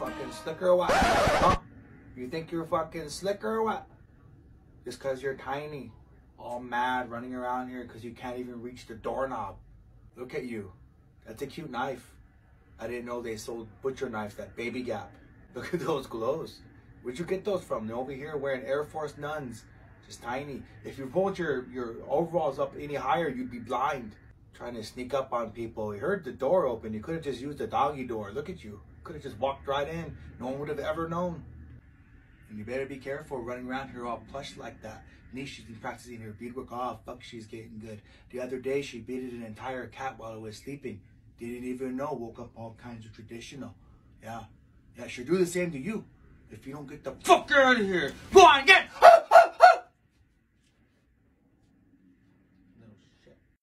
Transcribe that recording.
fucking slick or what? Huh? You think you're fucking slick or what? Just because you're tiny. All mad running around here because you can't even reach the doorknob. Look at you. That's a cute knife. I didn't know they sold butcher knives at Baby Gap. Look at those glows. Where'd you get those from? They're over here wearing Air Force nuns. Just tiny. If you pulled your overalls up any higher, you'd be blind. Trying to sneak up on people. You heard the door open. You could have just used the doggy door. Look at you. Could have just walked right in. No one would have ever known. And you better be careful running around here all plush like that. Nisha's been practicing her beadwork. Oh, fuck, she's getting good. The other day, she beaded an entire cat while it was sleeping. Didn't even know. Woke up all kinds of traditional. Yeah. Yeah, she'll do the same to you. If you don't get the fuck out of here. Go on, get